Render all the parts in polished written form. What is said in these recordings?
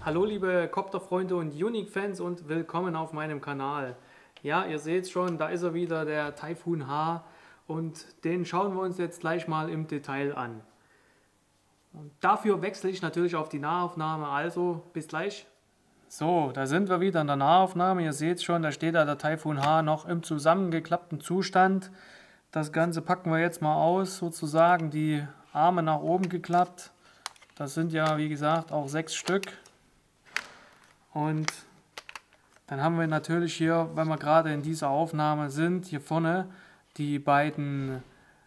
Hallo liebe Copter-Freunde und Unique-Fans und willkommen auf meinem Kanal. Ja, ihr seht schon, da ist er wieder, der Typhoon H, und den schauen wir uns jetzt gleich mal im Detail an. Und dafür wechsle ich natürlich auf die Nahaufnahme, also bis gleich. So, da sind wir wieder in der Nahaufnahme. Ihr seht schon, da steht da der Typhoon H noch im zusammengeklappten Zustand. Das Ganze packen wir jetzt mal aus, sozusagen die Arme nach oben geklappt. Das sind ja, wie gesagt, auch 6 Stück. Und dann haben wir natürlich hier, wenn wir gerade in dieser Aufnahme sind, hier vorne die beiden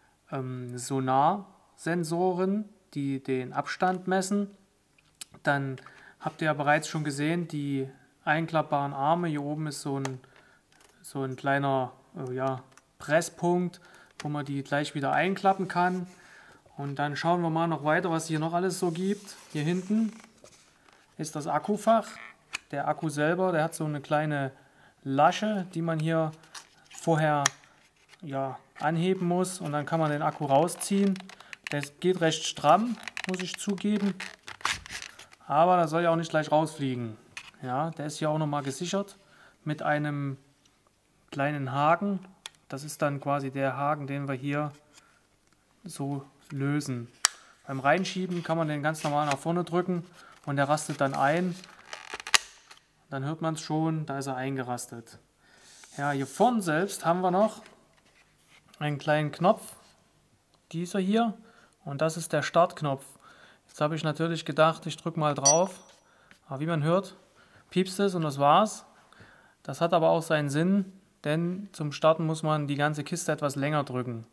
Sonarsensoren, die den Abstand messen. Dann habt ihr ja bereits schon gesehen, die einklappbaren Arme. Hier oben ist so ein kleiner Presspunkt, wo man die gleich wieder einklappen kann. Und dann schauen wir mal noch weiter, was hier noch alles so gibt. Hier hinten ist das Akkufach. Der Akku selber, der hat so eine kleine Lasche, die man hier vorher anheben muss, und dann kann man den Akku rausziehen. Der geht recht stramm, muss ich zugeben, aber da soll ja auch nicht gleich rausfliegen. Ja, der ist hier auch nochmal gesichert mit einem kleinen Haken. Das ist dann quasi der Haken, den wir hier so lösen. Beim Reinschieben kann man den ganz normal nach vorne drücken und der rastet dann ein. Dann hört man es schon, da ist er eingerastet. Ja, hier vorne selbst haben wir noch einen kleinen Knopf, dieser hier, und das ist der Startknopf. Jetzt habe ich natürlich gedacht, ich drücke mal drauf, aber wie man hört, piepst es und das war's. Das hat aber auch seinen Sinn, denn zum Starten muss man die ganze Kiste etwas länger drücken.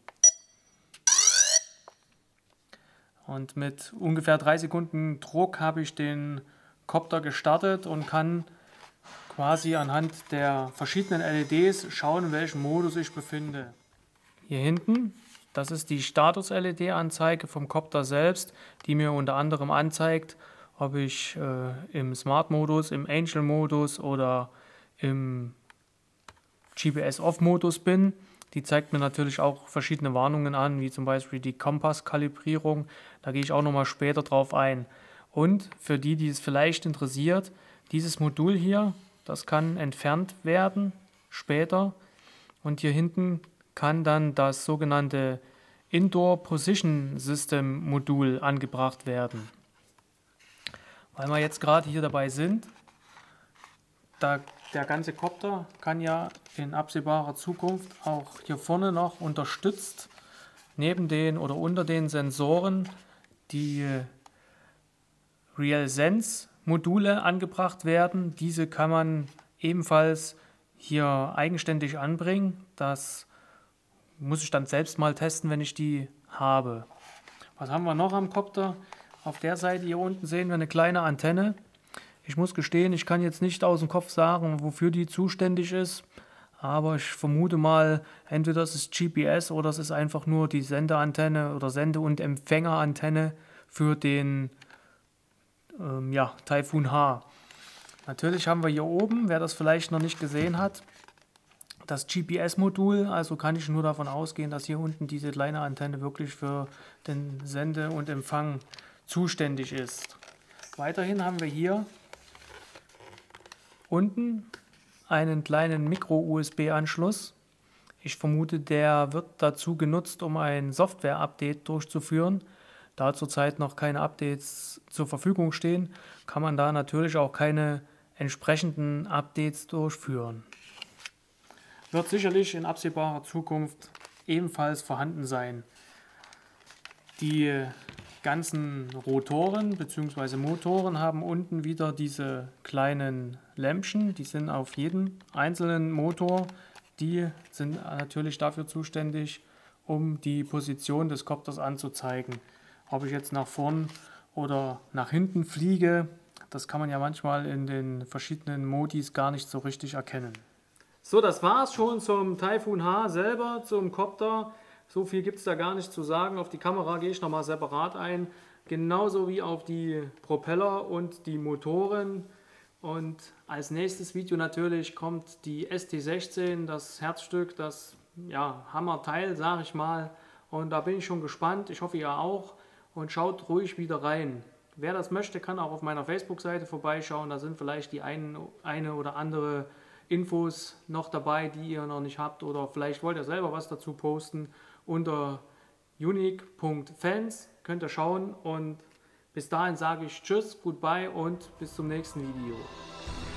Und mit ungefähr 3 Sekunden Druck habe ich den Copter gestartet und kann quasi anhand der verschiedenen LEDs schauen, in welchem Modus ich befinde. Hier hinten, das ist die Status-LED-Anzeige vom Copter selbst, die mir unter anderem anzeigt, ob ich im Smart-Modus, im Angel-Modus oder im GPS-Off-Modus bin. Die zeigt mir natürlich auch verschiedene Warnungen an, wie zum Beispiel die Kompass-Kalibrierung. Da gehe ich auch nochmal später drauf ein. Und für die, die es vielleicht interessiert, dieses Modul hier, das kann entfernt werden später, und hier hinten kann dann das sogenannte Indoor Position System Modul angebracht werden. Weil wir jetzt gerade hier dabei sind, der ganze Copter kann ja in absehbarer Zukunft auch hier vorne noch unterstützt, neben den oder unter den Sensoren, die RealSense Module angebracht werden. Diese kann man ebenfalls hier eigenständig anbringen. Das muss ich dann selbst mal testen, wenn ich die habe. Was haben wir noch am Copter? Auf der Seite hier unten sehen wir eine kleine Antenne. Ich muss gestehen, ich kann jetzt nicht aus dem Kopf sagen, wofür die zuständig ist, aber ich vermute mal, entweder es ist GPS oder es ist einfach nur die Sendeantenne oder Sende- und Empfängerantenne für den Typhoon H. Natürlich haben wir hier oben, wer das vielleicht noch nicht gesehen hat, das GPS-Modul, also kann ich nur davon ausgehen, dass hier unten diese kleine Antenne wirklich für den Sende- und Empfang zuständig ist. Weiterhin haben wir hier unten einen kleinen Micro-USB-Anschluss. Ich vermute, der wird dazu genutzt, um ein Software-Update durchzuführen. Da zurzeit noch keine Updates zur Verfügung stehen, kann man da natürlich auch keine entsprechenden Updates durchführen. Wird sicherlich in absehbarer Zukunft ebenfalls vorhanden sein. Die ganzen Rotoren bzw. Motoren haben unten wieder diese kleinen Lämpchen, die sind auf jedem einzelnen Motor. Die sind natürlich dafür zuständig, um die Position des Copters anzuzeigen. Ob ich jetzt nach vorn oder nach hinten fliege, das kann man ja manchmal in den verschiedenen Modis gar nicht so richtig erkennen. So, das war es schon zum Typhoon H selber, zum Copter. So viel gibt es da gar nicht zu sagen. Auf die Kamera gehe ich nochmal separat ein. Genauso wie auf die Propeller und die Motoren. Und als nächstes Video natürlich kommt die ST16, das Herzstück, das Hammerteil, sage ich mal. Und da bin ich schon gespannt. Ich hoffe, ihr auch. Und schaut ruhig wieder rein. wer das möchte, kann auch auf meiner Facebook-Seite vorbeischauen. Da sind vielleicht die eine oder andere Infos noch dabei, die ihr noch nicht habt. Oder vielleicht wollt ihr selber was dazu posten. Unter unique.fans könnt ihr schauen. Und bis dahin sage ich Tschüss, Goodbye und bis zum nächsten Video.